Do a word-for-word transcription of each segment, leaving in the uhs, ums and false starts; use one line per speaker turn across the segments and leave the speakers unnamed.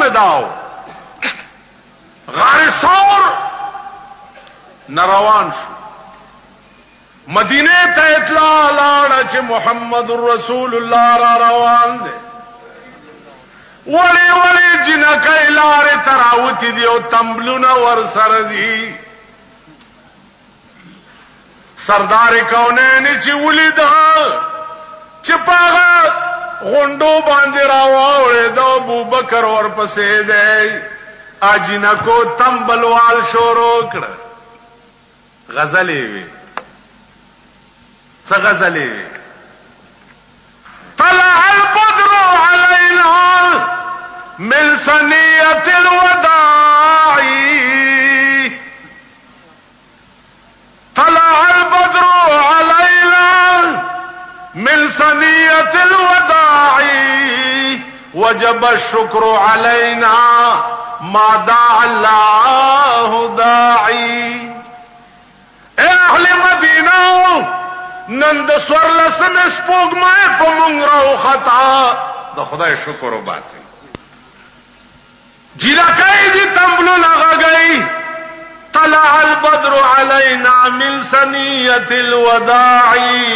داو غار ثور نروان شو مدینه ته اطلاع لاړه چې محمد رسول الله را روان دی ولی ولی جنکای لارې تراوتی دی او تمبلونه ور سره دی سردار کونین چې ولید چې پاغه غوندو باندې راوړې د ابوبکر ورپسې دی اجنکو تمبلوال شروع کړ غزلې وی څه غزلې وی طلع البدر علينا من ثنية الوداع طلع البدر علينا من ثنية الوداع وجب الشكر علينا ما دعا الله داعي اهل مدینه نن د سور لسم سپوږمۍ په مونږ راو خطا د خدای شکر وباسي جیرکای دي تمبلو لغاګي طلع البدر علينا من ثنية الوداع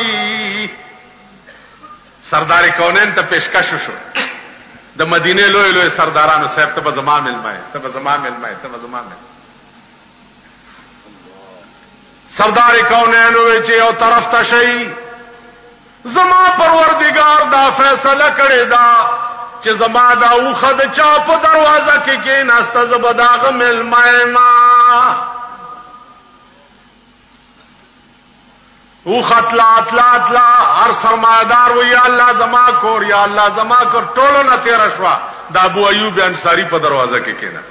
سردار کونین ته پیشکش شو د مدینه لوی لوی سردارانو صاحب ته زما ملمای ته زما ملمای ته زما مل سردار کونین وی چې یو طرف ته شي زما پروردگار دا فیصله کړی دا چې زما دا اوخه د چا په دروازه کې کې ناسته زبداغه ملمای ما او خطلا اطلا اطلا هر سرمایدار و یا الله زما کور یا الله زما کور ټولو نه تیر شوا دا ابو ایوب انصاری په دروازه کې کېناست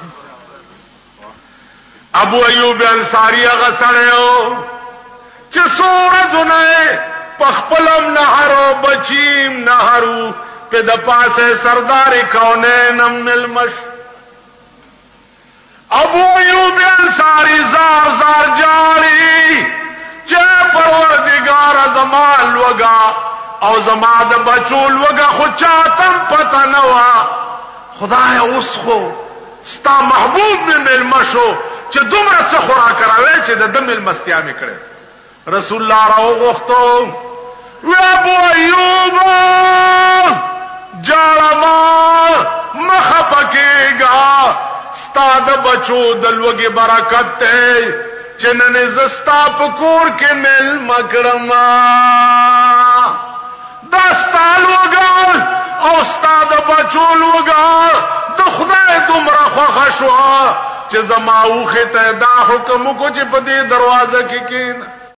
ابو ایوب انصاری هغه سره چې سورزونه پخپلم نهرو بچیم نهرو په د پاسه سردار کونین ملمش ابو ایوب انصاری زار زار جاری چې پروردگار زمان وگا او زما د بچول وگا خو چاتم پتا نوا خدای اوس خو ستا محبوب می ملمشو چې دومره څه خورا کراوي چې د دم المستیا می کړي رسول الله راو غوښتو و ابو ایوب جالما مخفکیگا ستا د بچو دلوګي برکت ته چنن زستا پکور کې مل مکرما دستا لوګا او ستا د بچو لوګا د خدای دومره خوښ شو چې زما اوخه ته دا حکم کو چې په دې دروازه کې کېن